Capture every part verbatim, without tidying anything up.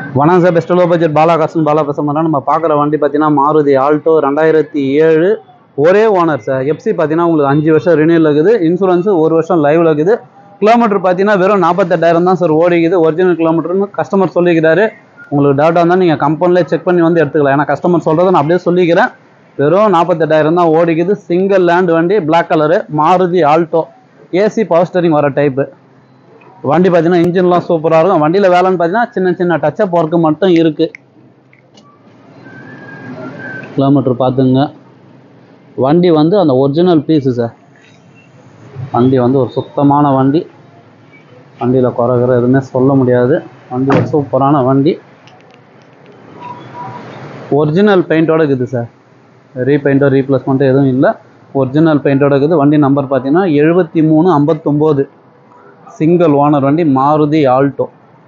வணக்கம் sir, best low budget Bala காசன் பாலா பேச மாட்டோம். நம்ம பார்க்குற வண்டி பார்த்தீங்கன்னா மாருதி ஆல்டோ ரெண்டாயிரத்தி ஏழு ஒரே ஓனர் சார். எஃப்சி பார்த்தீங்கன்னா உங்களுக்கு அஞ்சு வருஷம் ரினியூல் இருக்குது. இன்சூரன்ஸு ஒரு வருஷம் லைவில் இருக்குது. கிலோமீட்டர் பார்த்தீங்கன்னா வெறும் நாற்பத்தெட்டாயிரம் தான் சார் ஓடிக்குது. ஒரிஜினல் கிலோமீட்டர்னு கஸ்டமர் சொல்லிக்கிறாரு. உங்களுக்கு டவுட்டாக இருந்தால் நீங்கள் கம்பெனிலே செக் பண்ணி வந்து எடுத்துக்கலாம். ஏன்னா கஸ்டமர் சொல்கிறத நான் அப்படியே சொல்லிக்கிறேன். வெறும் நாற்பத்தெட்டாயிரம் தான் ஓடிக்குது. சிங்கிள் லேண்ட் வண்டி, black colour, Maruti Alto, AC power steering வர டைப்பு வண்டி. பார்த்தீங்கன்னா இன்ஜின்லாம் சூப்பராக இருக்கும். வண்டியில் வேலைன்னு பார்த்தீங்கன்னா சின்ன சின்ன டச்சப் ஒர்க்கு மட்டும் இருக்குது. கிலோமீட்டர் பார்த்துங்க. வண்டி வந்து அந்த ஒரிஜினல் பீஸு சார். வண்டி வந்து ஒரு சுத்தமான வண்டி. வண்டியில் குறைகிற எதுவுமே சொல்ல முடியாது. வண்டி ஒரு சூப்பரான வண்டி. ஒரிஜினல் பெயிண்டோடு இருக்குது சார். ரீபெயிண்டோ ரீப்ளேஸ்மெண்ட்டோ எதுவும் இல்லை. ஒரிஜினல் பெயிண்டோடு இருக்குது. வண்டி நம்பர் பார்த்தீங்கன்னா எழுபத்தி மூணு ஐம்பத்தொம்போது. சிங்கிள் ஓனர் வண்டி, மாருதி ஆல்டோ.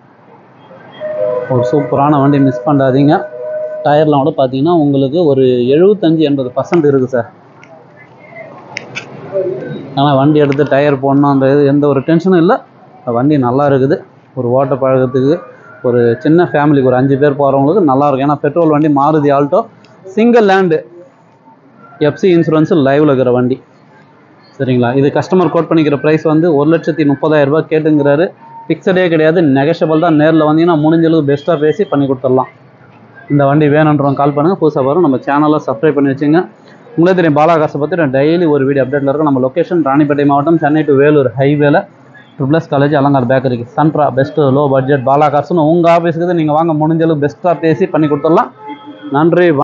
ஒரு சூப்பரான வண்டி, மிஸ் பண்ணாதீங்க. டயர்லாம் கூட பார்த்தீங்கன்னா உங்களுக்கு ஒரு எழுபத்தஞ்சி எண்பது பர்சன்ட் இருக்குது சார். ஆனால் வண்டி எடுத்து டயர் போடணும் அந்த இது எந்த ஒரு டென்ஷனும் இல்லை. வண்டி நல்லா இருக்குது. ஒரு ஓட்ட பழகத்துக்கு ஒரு சின்ன ஃபேமிலிக்கு ஒரு அஞ்சு பேர் போகிறவங்களுக்கு நல்லாயிருக்கும். ஏன்னா பெட்ரோல் வண்டி, Maruti Alto, single hand, FC insurance லைவில் இருக்கிற வண்டி. சரிங்களா? இது கஸ்டமர் கோட் பண்ணிக்கிற ப்ரைஸ் வந்து ஒரு லட்சத்தி முப்பதாயிரம் ரூபாய் கேட்டுங்கிறாரு. ஃபிக்ஸடே கிடையாது, நெகஷபிள் தான். நேரில் வந்தீங்கன்னா முடிஞ்சளவு பெஸ்ட்டாக பேசி பண்ணி கொடுத்துடலாம். இந்த வண்டி வேணுன்றவங்க கால் பண்ணுங்கள். புதுசாக வரும். நம்ம சேனலில் சப்ஸ்கிரைப் பண்ணி வச்சுங்க. உங்களே தெரியும் பாலா காசை பற்றி நான் டெய்லி ஒரு வீடியோ அப்டேட்டில் இருக்கும். நம்ம லொக்கேஷன் ராணிப்பேட்டை மாவட்டம், சென்னை டு வேலூர் ஹைவேல, ட்ரிபிள்எஸ் காலேஜ், அலங்கார் பேக்கரிக்கு சன்ட்ரா. பெஸ்ட்டு லோ பட்ஜெட் பாலா காசுன்னு உங்கள் ஆஃபீஸுக்கு நீங்கள் வாங்க. முடிஞ்சளவு பெஸ்ட்டாக பேசி பண்ணி கொடுத்துடலாம். நன்றி.